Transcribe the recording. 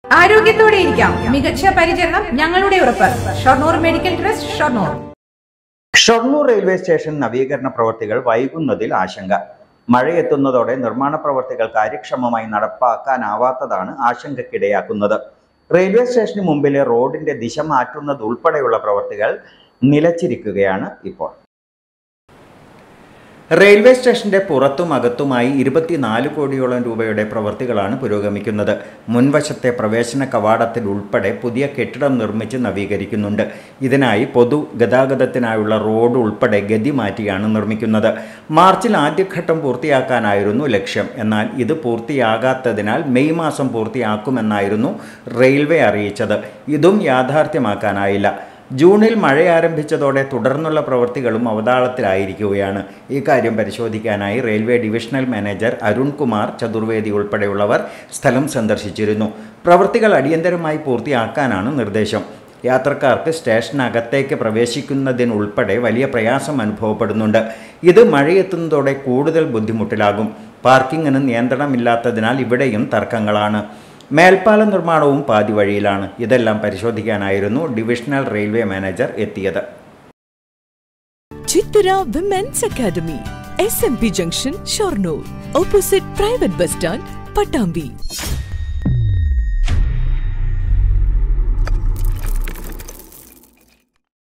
ആരോഗ്യത്തോടെ ഇരിക്കാം. മികച്ച പരിചരണം ഞങ്ങളുടെ ഉറപ്പ്. Shoranur medical trust, Shoranur. Shoranur railway station നവീകരണ പ്രവൃത്തികൾ വൈകുന്നതിൽ ആശങ്ക. മഴയെത്തുന്നതോടെ നിർമ്മാണ പ്രവൃത്തികൾ കാര്യക്ഷമമായി നടപ്പാക്കാനാവാത്തതാണ് ആശങ്കയ്ക്കിടയാക്കുന്നത്. റെയിൽവേ സ്റ്റേഷന് മുമ്പിലെ റോഡിന്റെ ദിശ മാറ്റുന്നതുൾപ്പെടെയുള്ള പ്രവൃത്തികൾ നിലച്ചിരിക്കുകയാണ് ഇപ്പോൾ. റെയിൽവേ സ്റ്റേഷന്റെ പുറത്തും അകത്തുമായി 24 കോടിയോളം രൂപയുടെ പ്രവൃത്തികളാണ് പുരോഗമിക്കുന്നത്. മുൻവശത്തെ പ്രവേശന കവാടത്തിൽ ഉൾപ്പെടെ പുതിയ കെട്ടിടം നിർമ്മിച്ച് നവീകരിക്കുന്നുണ്ട്. ഇതിനായി പൊതുഗതാഗതത്തിനായുള്ള റോഡ് ഉൾപ്പെടെ ഗതി മാറ്റിയാണ് നിർമ്മിക്കുന്നത്. മാർച്ചിൽ ആദ്യഘട്ടം പൂർത്തിയാക്കാനായിരുന്നു ലക്ഷ്യം. എന്നാൽ ഇത് പൂർത്തിയാകാത്തതിനാൽ മെയ് മാസം പൂർത്തിയാക്കുമെന്നായിരുന്നു റെയിൽവേ അറിയിച്ചത്. ഇതും യാഥാർത്ഥ്യമാക്കാനായില്ല. ജൂണിൽ മഴ ആരംഭിച്ചതോടെ തുടർന്നുള്ള പ്രവൃത്തികളും അവതാളത്തിലായിരിക്കുകയാണ്. ഇക്കാര്യം പരിശോധിക്കാനായി railway divisional manager Arun Kumar Chaturvedi ഉൾപ്പെടെയുള്ളവർ സ്ഥലം സന്ദർശിച്ചിരുന്നു. പ്രവൃത്തികൾ അടിയന്തരമായി പൂർത്തിയാക്കാനാണ് നിർദ്ദേശം. യാത്രക്കാർക്ക് സ്റ്റേഷനകത്തേക്ക് പ്രവേശിക്കുന്നതിനുൾപ്പെടെ വലിയ പ്രയാസം അനുഭവപ്പെടുന്നുണ്ട്. ഇത് മഴയെത്തുന്നതോടെ കൂടുതൽ ബുദ്ധിമുട്ടിലാകും. പാർക്കിങ്ങിന് നിയന്ത്രണമില്ലാത്തതിനാൽ ഇവിടെയും തർക്കങ്ങളാണ്. മേൽപ്പാല നിർമ്മാണവും പാതി വഴിയിലാണ്. ഇതെല്ലാം പരിശോധിക്കാനായിരുന്നു ഡിവിഷണൽ റെയിൽവേ മാനേജർ എത്തിയത്. Chithara women's academy, SMP junction, Shoranur, opposite private bus stand, Pattambi.